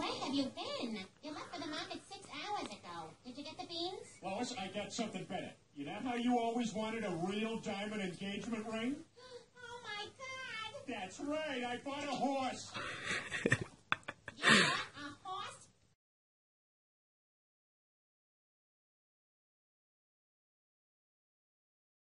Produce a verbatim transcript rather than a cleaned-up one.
Where have you been? You left for the market six hours ago. Did you get the beans? Lois, I got something better. You know how you always wanted a real diamond engagement ring? Oh, my God! That's right. I bought a horse.